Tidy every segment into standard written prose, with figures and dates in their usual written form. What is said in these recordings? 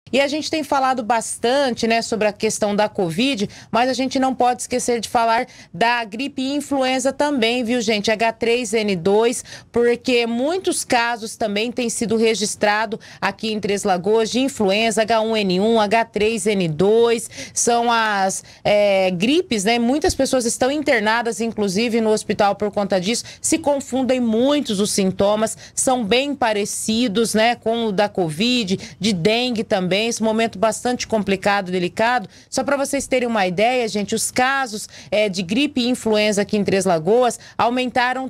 E a gente tem falado bastante, né, sobre a questão da Covid, mas a gente não pode esquecer de falar da gripe influenza também, viu, gente? H3N2, porque muitos casos também têm sido registrados aqui em Três Lagoas de influenza, H1N1, H3N2, são as gripes, né? Muitas pessoas estão internadas, inclusive, no hospital por conta disso, se confundem muitos os sintomas, são bem parecidos, né, com o da Covid, de dengue também. Esse momento bastante complicado, delicado. Só para vocês terem uma ideia, gente, os casos de gripe e influenza aqui em Três Lagoas aumentaram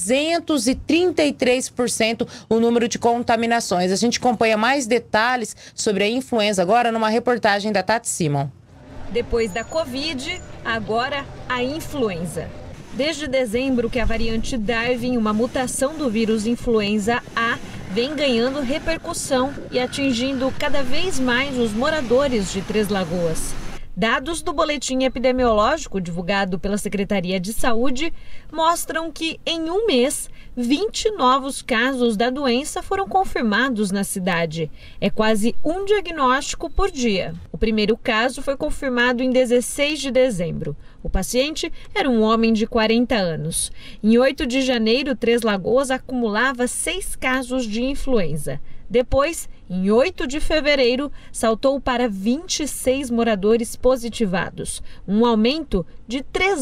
333% o número de contaminações. A gente acompanha mais detalhes sobre a influenza agora numa reportagem da Tati Simon. Depois da Covid, agora a influenza. Desde dezembro que a variante Darwin, uma mutação do vírus influenza A, vem ganhando repercussão e atingindo cada vez mais os moradores de Três Lagoas. Dados do boletim epidemiológico divulgado pela Secretaria de Saúde mostram que, em um mês, 20 novos casos da doença foram confirmados na cidade. É quase um diagnóstico por dia. O primeiro caso foi confirmado em 16 de dezembro. O paciente era um homem de 40 anos. Em 8 de janeiro, Três Lagoas acumulava 6 casos de influenza. Depois, em 8 de fevereiro, saltou para 26 moradores positivados, um aumento de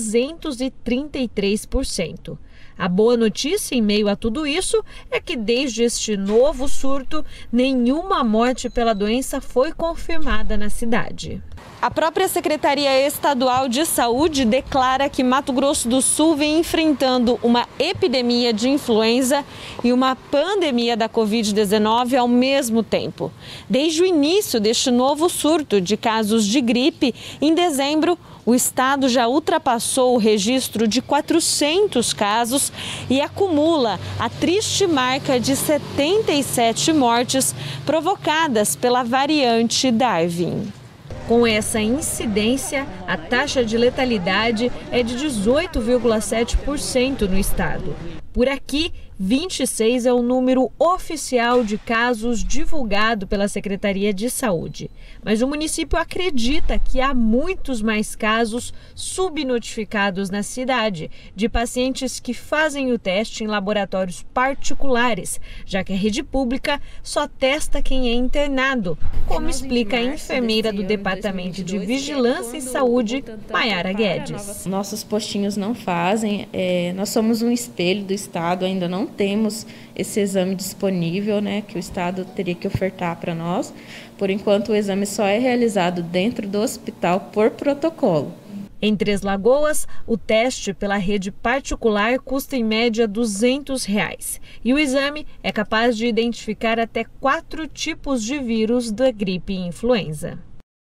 333%. A boa notícia em meio a tudo isso é que desde este novo surto, nenhuma morte pela doença foi confirmada na cidade. A própria Secretaria Estadual de Saúde declara que Mato Grosso do Sul vem enfrentando uma epidemia de influenza e uma pandemia da Covid-19 ao mesmo tempo. Desde o início deste novo surto de casos de gripe, em dezembro, o estado já ultrapassou o registro de 400 casos e acumula a triste marca de 77 mortes provocadas pela variante Darwin. Com essa incidência, a taxa de letalidade é de 18,7% no estado. Por aqui, 26 é o número oficial de casos divulgado pela Secretaria de Saúde. Mas o município acredita que há muitos mais casos subnotificados na cidade, de pacientes que fazem o teste em laboratórios particulares, já que a rede pública só testa quem é internado, como explica a enfermeira do Departamento de Vigilância em Saúde, Maiara Guedes. Nossos postinhos não fazem, nós somos um espelho do estado, ainda não temos esse exame disponível, né, que o estado teria que ofertar para nós. Por enquanto, o exame só é realizado dentro do hospital por protocolo. Em Três Lagoas, o teste pela rede particular custa em média R$ 200. E o exame é capaz de identificar até 4 tipos de vírus da gripe e influenza.